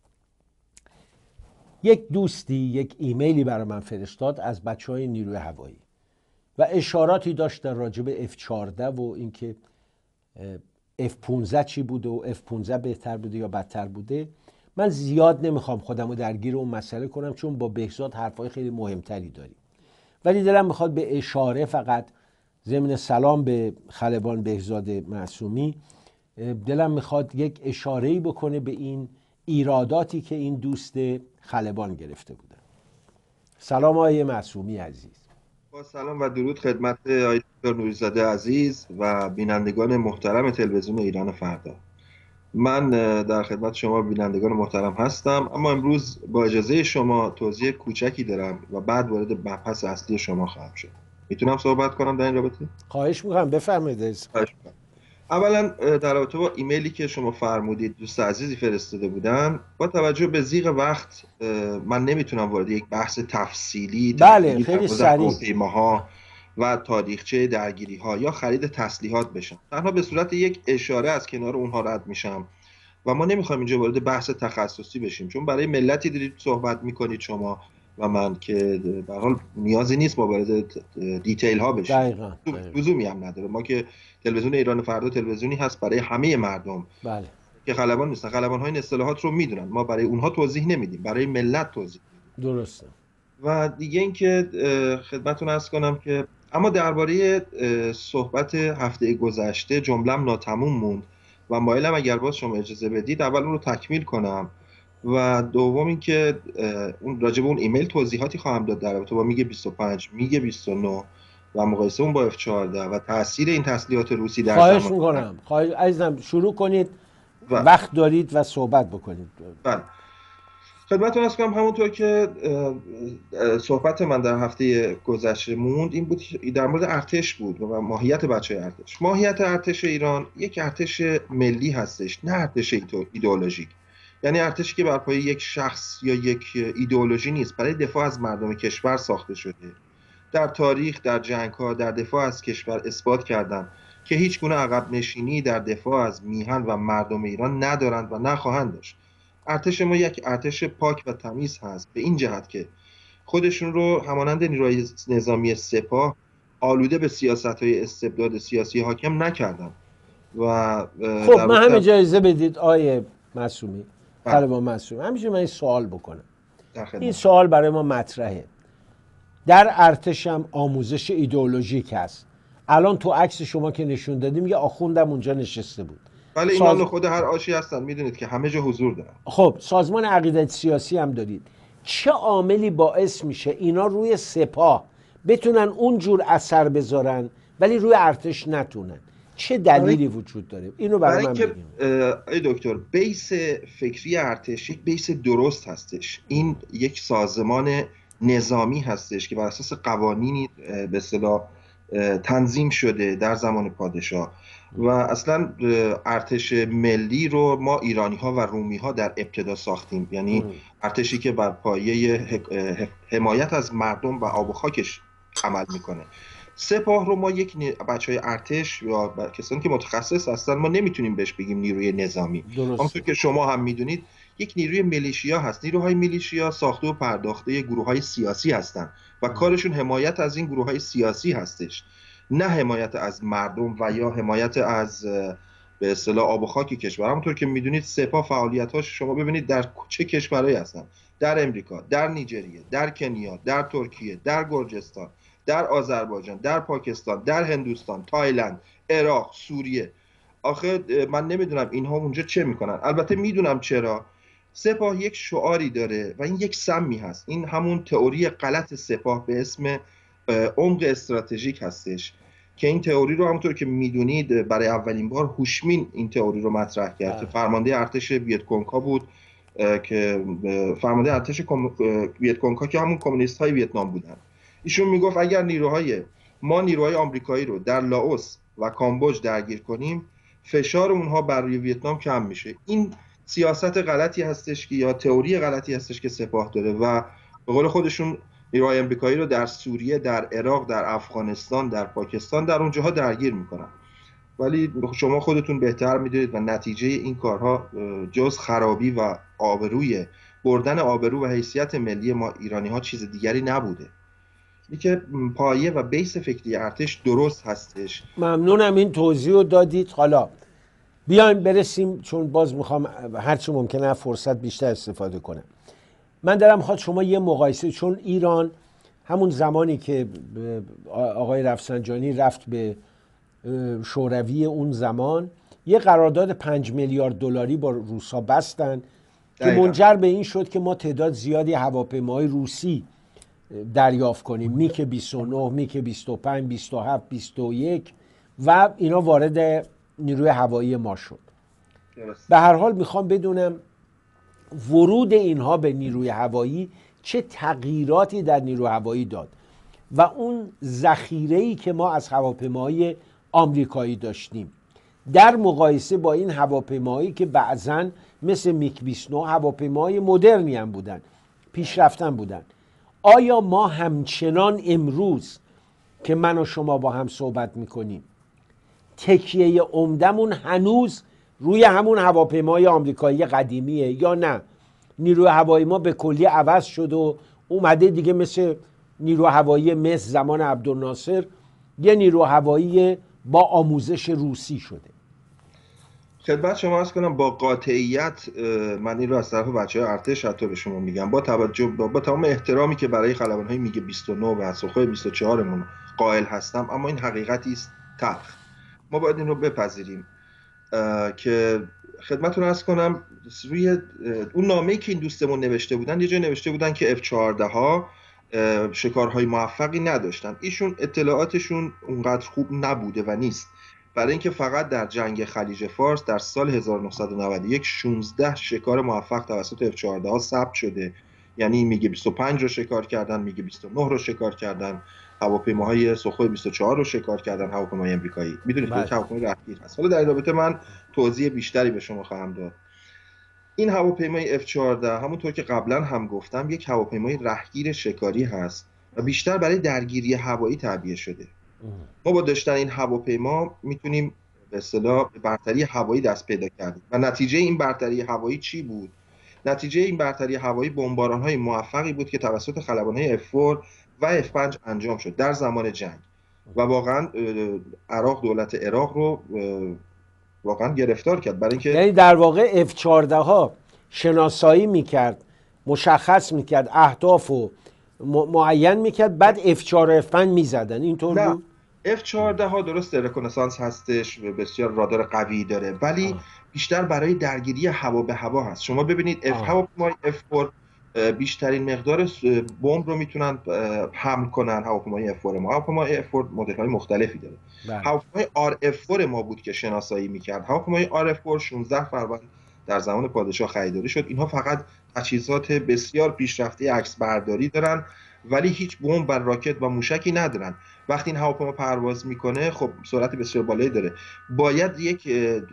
یک دوستی یک ایمیلی برای من فرستاد از بچه های نیروی هوایی و اشاراتی داشت در راجب اف چهارده و اینکه اف پانزده چی بوده و اف پانزده بهتر بوده یا بدتر بوده. من زیاد نمیخوام خودم رو درگیر اون مسئله کنم چون با بهزاد حرفای خیلی مهمتری داریم، ولی دلم میخواد به اشاره فقط ضمن سلام به خلبان بهزاد معصومی، دلم میخواد یک اشاره‌ای بکنه به این ایراداتی که این دوست خلبان گرفته بودن. سلام آقای معصومی عزیز. با سلام و درود خدمت آقای دکتر نوری‌زاده عزیز و بینندگان محترم تلویزیون ایران فردا. من در خدمت شما بینندگان محترم هستم، اما امروز با اجازه شما توضیح کوچکی دارم و بعد وارد مبحث اصلی شما خواهم شد. میتونم صحبت کنم در این رابطه؟ خواهش میکنم، بفرمایید. اولا در رابطه با ایمیلی که شما فرمودید دوست عزیزی فرستاده بودن، با توجه به ضیق وقت من نمیتونم وارد یک بحث تفصیلی بله خیلی سریع ماها و تاریخچه درگیری ها یا خرید تسلیحات بشم. تنها به صورت یک اشاره از کنار اونها رد میشم و ما نمیخوایم اینجا وارد بحث تخصصی بشیم، چون برای ملتی دارید صحبت میکنید شما و من که به هر حال نیازی نیست ما وارد دیتیل ها بشیم. دقیقاً لزومی هم نداره. ما که تلویزیون ایران فردا تلویزیونی هست برای همه مردم. بله. که خلبان نیستن، خلبان های این اصطلاحات رو میدونن، ما برای اونها توضیح نمیدیم، برای ملت توضیح میدیم. درسته. و دیگه اینکه خدمتتون عرض کنم که اما درباره صحبت هفته گذشته جمله‌ام ناتموم موند و مایلم اگر باز شما اجازه بدید اول اون رو تکمیل کنم و دوم اینکه اون راجع به اون ایمیل توضیحاتی خواهم داد در رابطه با میگ بیست و پنج، میگ بیست و نه و مقایسه اون با اف چهارده و تاثیر این تسلیحات روسی در خواهش زمان. میکنم خواهش عزیزم شروع کنید و... وقت دارید و صحبت بکنید. بله خدمتتون عرض کنم همونطور که صحبت من در هفته گذشته موند این بود در مورد ارتش بود و ماهیت بچه ارتش. ماهیت ارتش ایران یک ارتش ملی هستش، نه ارتش ایدئولوژیک. یعنی ارتشی که بر پایه یک شخص یا یک ایدئولوژی نیست، برای دفاع از مردم کشور ساخته شده. در تاریخ در جنگ‌ها در دفاع از کشور اثبات کردند که هیچ گونه عقب نشینی در دفاع از میهن و مردم ایران ندارند و نخواهند داشت. ارتش ما یک ارتش پاک و تمیز هست به این جهت که خودشون رو همانند نیروهای نظامی سپاه آلوده به سیاست‌های استبداد سیاسی حاکم نکردن. و خب من هم اجازه بدید آیه معصومی، خلبان معصومی، همیشه من این سوال بکنم. این سوال برای ما مطرحه. در ارتش هم آموزش ایدئولوژیک هست. الان تو عکس شما که نشون دادیم یه آخوندم اونجا نشسته بود. ولی اینا ساز... خود هر آشی هستن، میدونید که همه جا حضور دارن. خب سازمان عقیدت سیاسی هم دارید. چه عاملی باعث میشه اینا روی سپاه بتونن اونجور اثر بذارن ولی روی ارتش نتونن؟ چه دلیلی برای... وجود داره؟ اینو برای من بگیم. ای دکتر، بیس فکری ارتش یک بیس درست هستش. این یک سازمان نظامی هستش که بر اساس قوانینی به اصطلاح تنظیم شده در زمان پادشاه و اصلا ارتش ملی رو ما ایرانی ها و رومی ها در ابتدا ساختیم. یعنی ارتشی که بر پایه حمایت از مردم و آب و خاکش عمل میکنه. سپاه رو ما یک بچهای ارتش یا کسانی که متخصص هستن ما نمیتونیم بهش بگیم نیروی نظامی. همونطور که شما هم میدونید یک نیروی میلیشیا هست. نیروهای میلیشیا ساخته و پرداخته گروه‌های سیاسی هستند و کارشون حمایت از این گروه‌های سیاسی هستش، نه حمایت از مردم و یا حمایت از به اصطلاح آب و خاک کشور. همونطور که میدونید سپاه فعالیت‌هاش شما ببینید در چه کشورهایی هستن: در امریکا، در نیجریه، در کنیا، در ترکیه، در گرجستان، در آذربایجان، در پاکستان، در هندوستان، تایلند، عراق، سوریه. آخه من نمیدونم اینها اونجا چه میکنن. البته میدونم چرا. سپاه یک شعاری داره و این یک سمی هست. این همون تئوری غلط سپاه به اسم عمق استراتژیک هستش که این تئوری رو همونطور که میدونید برای اولین بار هوشمین این تئوری رو مطرح کرد که فرمانده ارتش ویت کونگ‌ها بود، که فرمانده ارتش ویت کونگ‌ها که همون کمونیست های ویتنام بودن. ایشون میگفت اگر نیروهای ما نیروهای آمریکایی رو در لاوس و کامبوج درگیر کنیم فشار اونها بر روی ویتنام کم میشه. این سیاست غلطی هستش که یا تئوری غلطی هستش که سپاه داره و به قول خودشون نیروهای آمریکایی رو در سوریه، در عراق، در افغانستان، در پاکستان در اونجاها درگیر میکنن. ولی شما خودتون بهتر میدونید و نتیجه این کارها جز خرابی و آبروی بردن آبرو و حیثیت ملی ما ایرانی ها چیز دیگری نبوده. این که پایه و بیس فکری ارتش درست هستش. ممنونم این توضیح رو دادید. حالا بیایم برسیم، چون باز میخوام هرچی ممکنه فرصت بیشتر استفاده کنم. من دارم خواهد شما یه مقایسه، چون ایران همون زمانی که آقای رفسنجانی رفت به شوروی اون زمان یه قرارداد پنج میلیارد دلاری با روسا بستن که منجر به این شد که ما تعداد زیادی هواپیماهای روسی دریافت کنیم، میک بیست و نه، میک بیست و پنج، بیست و هفت، بیست و یک و اینا وارد نیروی هوایی ما شد. به هر حال میخوام بدونم ورود اینها به نیروی هوایی چه تغییراتی در نیروی هوایی داد و اون ذخیره‌ای که ما از هواپیماهای آمریکایی داشتیم در مقایسه با این هواپیماهایی که بعضاً مثل میک بیست و نه هواپیماهای مدرنی هم بودن، پیشرفتن بودن. آیا ما همچنان امروز که من و شما با هم صحبت میکنیم تکیه عمدمون هنوز روی همون هواپیمای آمریکایی قدیمیه یا نه نیروی هوایی ما به کلی عوض شد و اومده دیگه مثل نیرو هوایی مصر زمان عبدالناصر یه نیرو هوایی با آموزش روسی شده؟ خدمت شما عرض کنم با قاطعیت من این رو از طرف بچه‌های ارتش حتی به شما میگم، با توجه با, با تمام احترامی که برای خلبان‌های میگ بیست و نه و سوخوی بیست و چهار مون قائل هستم، اما این حقیقتی است تلخ. ما باید این رو بپذیریم که خدمتتون عرض کنم روی اون نامه‌ای که این دوستمون نوشته بودن یه جای نوشته بودن که اف چهارده ها شکارهای موفقی نداشتن. ایشون اطلاعاتشون اونقدر خوب نبوده و نیست، برای اینکه فقط در جنگ خلیج فارس در سال هزار و نهصد و نود و یک شانزده شکار موفق توسط اف چهارده ها ثبت شده. یعنی میگ بیست و پنج رو شکار کردن، میگ بیست و نه رو شکار کردن، هواپیماهای سوخوی بیست و چهار رو شکار کردن، هواپیمای آمریکایی. میدونید که هواپیمای رهگیر هست. حالا در این رابطه من توضیح بیشتری به شما خواهم داد. این هواپیمای اف چهارده همونطور که قبلا هم گفتم یک هواپیمای رهگیر شکاری هست و بیشتر برای درگیری هوایی تعبیه شده. ما با داشتن این هواپیما میتونیم به اصطلاح برتری هوایی دست پیدا کردیم و نتیجه این برتری هوایی چی بود؟ نتیجه این برتری هوایی بمباران‌های موفقی بود که توسط خلبان‌های اف چهار و اف پنج انجام شد در زمان جنگ و واقعا عراق دولت عراق رو واقعا گرفتار کرد. برای اینکه یعنی در واقع اف چهارده ها شناسایی میکرد، مشخص میکرد، اهداف رو معین میکرد، بعد اف چهار و اف پنج میزدن. اینطور بود؟ اف چهارده ها درسته رکونسانس هستش، بسیار رادار قوی داره، ولی آه. بیشتر برای درگیری هوا به هوا هست. شما ببینید اف هواپیمای اف چهار بیشترین مقدار بمب رو میتونن حمل کنن. هواپیمای اف چهار ما هواپیمای اف چهار مدل‌های مختلفی داره. هواپیمای آر اف چهار ما بود که شناسایی میکرد. هواپیمای آر اف چهار شانزده فروردین در زمان پادشاه خریداری شد. اینها فقط تجهیزات بسیار پیشرفته عکس برداری دارن ولی هیچ بمب و راکت و موشکی ندارن. وقتی این هواپیما پرواز میکنه خب سرعت بسیار بالایی داره، باید یک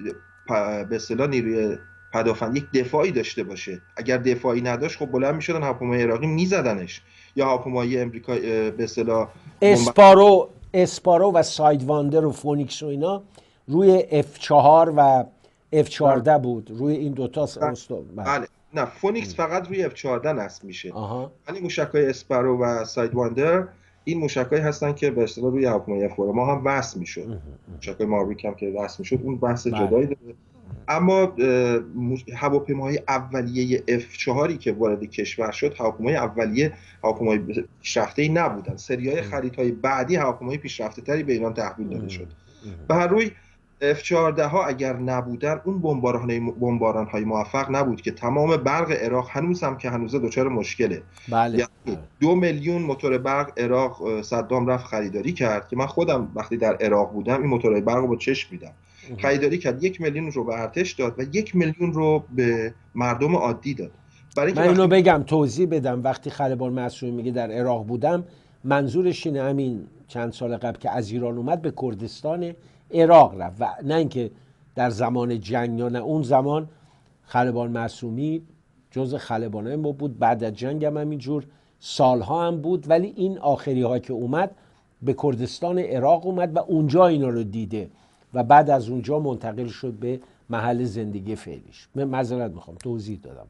به اصطلاح نیروی پدافند یک دفاعی داشته باشه. اگر دفاعی نداشت خب بلند میشدن هواپیمای عراقی میزدنش، یا هواپیمای امریکا به اصطلاح اسپارو اسپارو و سایدواندر و فونیکس و اینا روی اف چهار و اف چهارده بود، روی این دوتا استو. بله نه فونیکس فقط روی اف چهارده نصب میشه، ولی موشک‌های اسپارو و سایدواندر این موشک‌هایی هستن که به اصطلاح روی هواپیمای اف چهار ما هم وصل میشد. موشک‌های ماوریک هم که وصل میشد اون بحث جدایی داره. اما هواپیماهای اولیه اف چهار که وارد کشور شد هواپیمای اولیه هواپیمای پیشرفته‌ای نبودن. سری‌های خریدهای بعدی هواپیمای پیشرفته‌تری به ایران تحویل داده شد. به هر روی اف چهارده ها اگر نبودن اون بمباران‌های بمباران‌های موفق نبود که تمام برق عراق هنوز هم که هنوز دچار مشکله. بله. یعنی دو میلیون موتور برق عراق صدام رفت خریداری کرد که من خودم وقتی در عراق بودم این موتورهای برق رو با چشم دیدم. خریداری کرد، یک میلیون رو به ارتش داد و یک میلیون رو به مردم عادی داد. برای من اینو وقتی... بگم توضیح بدم، وقتی خلبان معصومی میگه در عراق بودم منظورش اینه همین چند سال قبل که از ایران اومد به کردستان عراق رفت و نه اینکه در زمان جنگ یا نه. اون زمان خلبان معصومی جز خلبانای ما بود، بعد از جنگ هم همینجور سالها هم بود، ولی این آخری ها که اومد به کردستان عراق اومد و اونجا اینا رو دیده و بعد از اونجا منتقل شد به محل زندگی فعلیش. من معذرت میخوام توضیح دادم.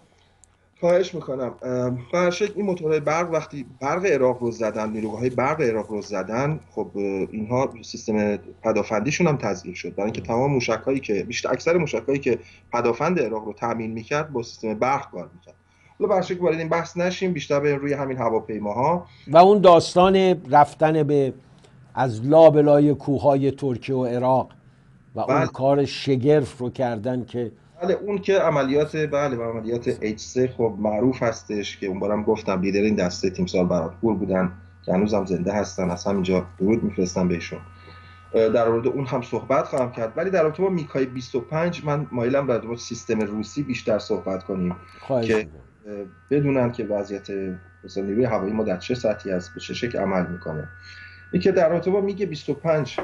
خواهش میکنم. خواهش این موتورهای برق وقتی برق عراق رو زدن، نیروهای برق عراق رو زدن، خب اینها سیستم پدافندیشون هم تضعیف شد، برای اینکه تمام موشک‌هایی که بیشتر اکثر موشک‌هایی که پدافند عراق رو تامین میکرد با سیستم برق کار میکرد. حالا برای که وارد این بحث نشیم، بیشتر به روی همین هواپیماها و اون داستان رفتن به از لابلای کوههای ترکیه و عراق و بله. اون کار شگرف رو کردن که بله اون که عملیات بله و عملیات اچ سه خب معروف هستش که اون بارم گفتم لیدر این دسته تیمسار براتپور بودن که هنوزم زنده هستن، از همینجا درود میفرستم بهشون. در مورد اون هم صحبت خواهم کرد، ولی در رابطه با میگ‌های بیست و پنج من مایلم در مورد سیستم روسی بیشتر صحبت کنیم که بدونن که وضعیت مثلا نیروی هوایی ما در چه سطحی است، به چه شکل عمل میکنه. اینکه در رابطه با میگ بیست و پنج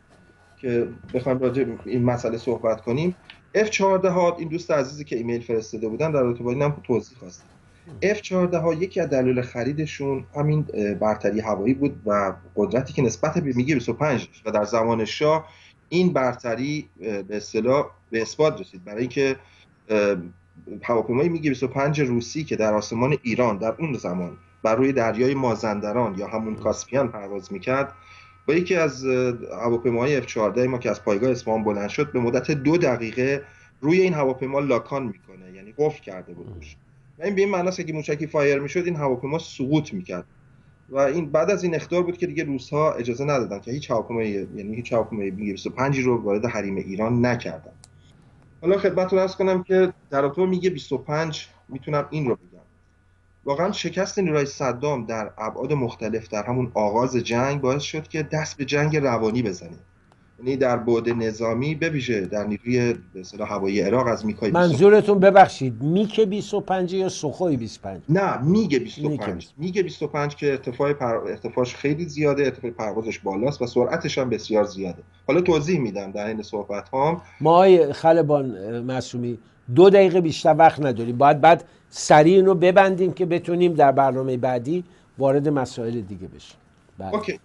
که بخوایم راجع به این مسئله صحبت کنیم، اف چهارده ها این دوست عزیزی که ایمیل فرستاده بودن در رابطه با اینم توضیح خواستم. اف چهارده ها یکی از دلایل خریدشون همین برتری هوایی بود و قدرتی که نسبت به میگ بیست و پنج و در زمان شاه این برتری به اصطلاح به اثبات رسید، برای اینکه هواپیمای میگ بیست و پنج روسی که در آسمان ایران در اون زمان بر روی دریای مازندران یا همون کاسپیان پرواز میکرد، با یکی از هواپیماهای اف چهارده ما که از پایگاه اصفهان بلند شد به مدت دو دقیقه روی این هواپیما لاکان میکنه، یعنی قفل کرده بود روش. و این به این معناست که موشکی فایر میشد این هواپیما سقوط میکرد. و این بعد از این اخطار بود که دیگه روس‌ها اجازه ندادن که هیچ هواپیمای یعنی هیچ هواپیمای میگ بیست و پنج رو وارد حریم ایران نکردن. حالا خدمتتون عرض کنم که در رابطه با میگ بیست و پنج میتونم این رو بگم. واقعا شکست نیروهای صدام در ابعاد مختلف در همون آغاز جنگ باعث شد که دست به جنگ روانی بزنه. یعنی در بعد نظامی به ویژه در نیروی به اصطلاح هوایی عراق از میگ‌های منظورتون ببخشید میگ بیست و پنج یا سوخوی بیست و پنج؟ نه میگ بیست و پنج. میگ بیست و پنج که ارتفاع پر... ارتفاعش خیلی زیاده، ارتفاع پروازش بالاست و سرعتش هم بسیار زیاده. حالا توضیح میدم در این صحبت هام. ما آقای خلبان معصومی دو دقیقه بیشتر وقت نداریم، باید بعد سریع اینو ببندیم که بتونیم در برنامه بعدی وارد مسائل دیگه بشیم. بله. اوکی.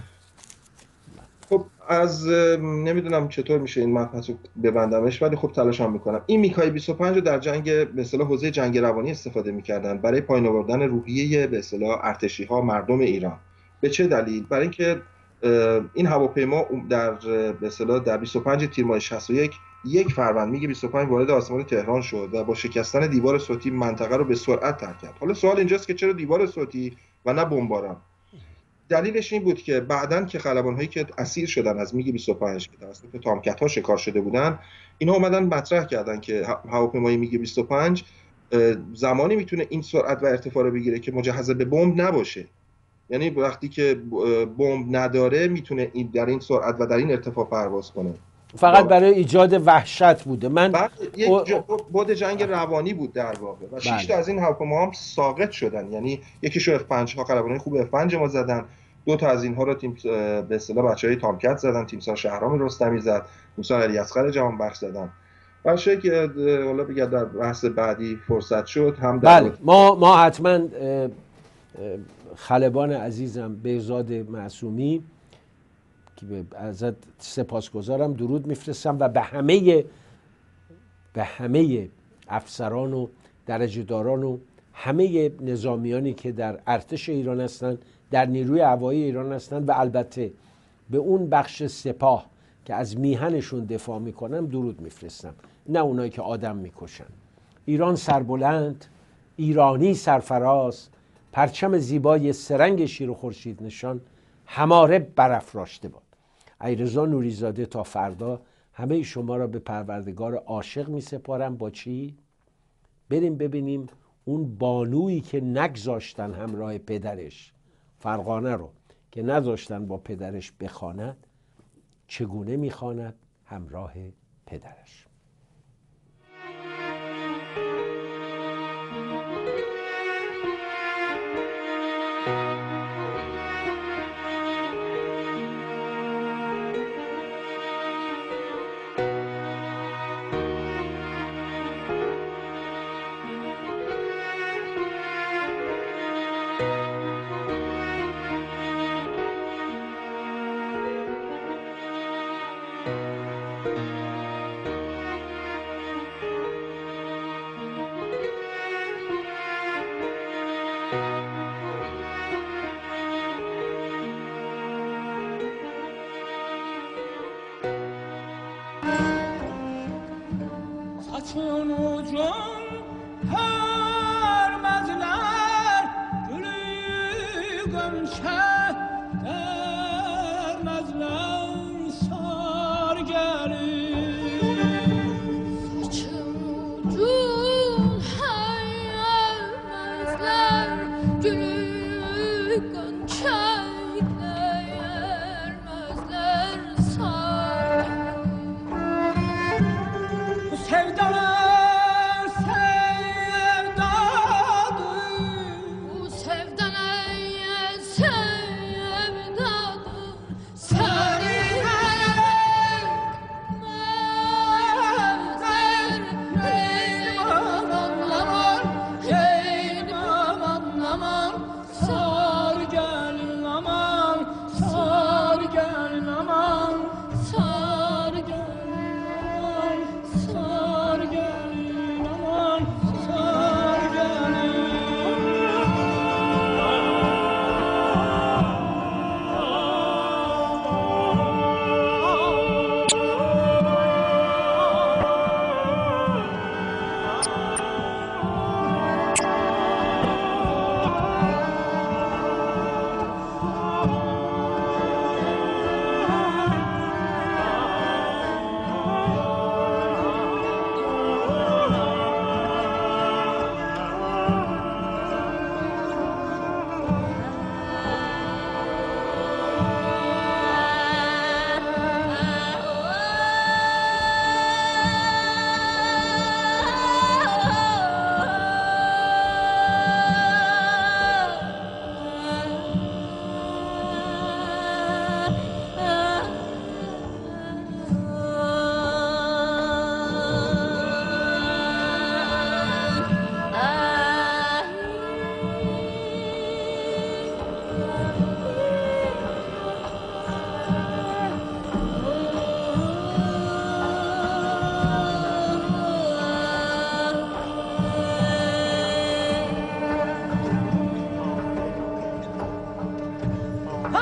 خب از نمیدونم چطور میشه این مبحث رو ببندمش، ولی خب تلاشم میکنم. این میگ‌های بیست و پنج رو در جنگ به اصطلاح حوزه جنگ روانی استفاده میکردن برای پایین آوردن روحیه به اصطلاح ارتشی ها مردم ایران. به چه دلیل؟ برای اینکه این هواپیما در به اصطلاح در بیست و پنج تیر ماه شصت و یک یک فروند میگ بیست و پنج وارد آسمان تهران شد و با شکستن دیوار صوتی منطقه رو به سرعت ترک کرد. حالا سوال اینجاست که چرا دیوار صوتی و نه بمباران؟ دلیلش این بود که بعدن که خلبان‌هایی که اسیر شدن از میگ بیست و پنج که توسط تامکت‌ها شکار شده بودن، اینا اومدن مطرح کردن که هواپیمای میگ بیست و پنج زمانی میتونه این سرعت و ارتفاع رو بگیره که مجهز به بمب نباشه. یعنی وقتی که بمب نداره میتونه این در این سرعت و در این ارتفاع پرواز کنه. فقط برای ایجاد وحشت بوده. من بعد یک بود جنگ روانی بود در واقع و شش تا از این هواپیما هم ساقط شدن. یعنی یکیشو اف پنج ها خلبانای خوب اف پنج ما زدن، دو تا از اینها رو تیم به اصطلاح بچهای تامکت زدن، تیمسار شهرام رستمی زد، تیمسار علی اصغر جهانبخش زدن. باشه که حالا بگم در بحث بعدی فرصت شد هم در بله ما ما حتما خلبان عزیزم بهزاد معصومی که ازت سپاسگزارم، درود میفرستم و به همه به همه افسران و درجه داران و همه نظامیانی که در ارتش ایران هستند، در نیروی هوایی ایران هستند و البته به اون بخش سپاه که از میهنشون دفاع میکنم درود میفرستم، نه اونایی که آدم میکشن. ایران سربلند، ایرانی سرفراز، پرچم زیبای سرنگ شیر و خورشید نشان هماره برافراشته باد. علیرضا نوریزاده تا فردا همه شما را به پروردگار عاشق می سپارم. با چی؟ بریم ببینیم اون بانویی که نگذاشتن همراه پدرش، فرغانه رو که نذاشتن با پدرش بخواند، چگونه میخواند همراه پدرش. Saçın ucun hörmezler, gülü gömşe dermezler, sar gelir. Saçın ucun hörmezler, gülü gömşe dermezler, sar gelir. Sevdalar sevdadır, Bu sevdalar sevdadır, seni anlamam, anlamam, sar gelir.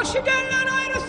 بخشیدن لعنای